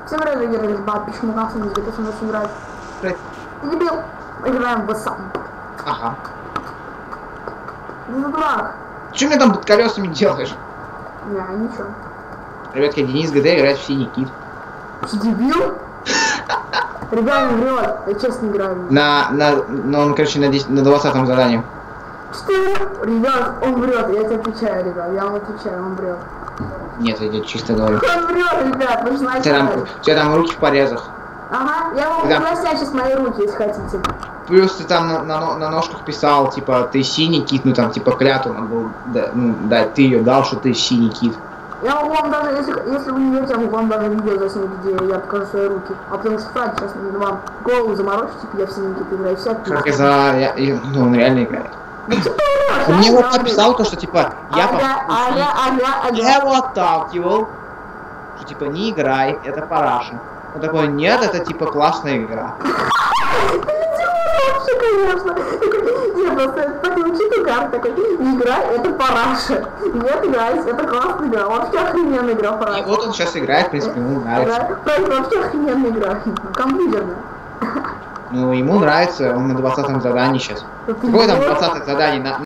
Всем привет, дорогие ребята, почему нас не где-то со мной играть? Привет. Ты дебил! Играем в сам. Ага. Ты дурак. Что мне там под колесами делаешь? Не, ничего. Ребятки, Денис ГД играет в синий кит. Ты дебил? Ребята, врет, я честно играю. Он, короче, на 20-м задании. Что? Ребят, он врет, я тебе отвечаю, ребят, я вам отвечаю, он врет. Нет, я чисто говорю. Он врет, ребят, вы знаете. У тебя там руки в порезах. Ага, я вам приглашаю сейчас мои руки, если хотите. Плюс ты там на ножках писал, типа, ты синий кит, ну там, типа, клятву надо было, да, ты ее дал, что ты синий кит. Я могу вам даже, если вы не верите, я могу вам даже видео заснять, где я покажу свои руки. А потому что Фрад сейчас вам голову заморочит, типа я в синий кит играю, все. Как ну, он реально играет. Он мне вот написал то, что типа я его отталкивал, что типа не играй, это параша. Он такой, нет, это типа классная игра. Вообще, конечно. Я просто такой учитель карт такой, не играй, это параша. Нет, играть, это классная игра. Вообще охрененная игра параша. И вот он сейчас играет, в принципе, ему нравится. Вообще охрененная игра. Компьютерная. Ну, ему нравится, он на 20-м задании сейчас. Какое там 20-е задание?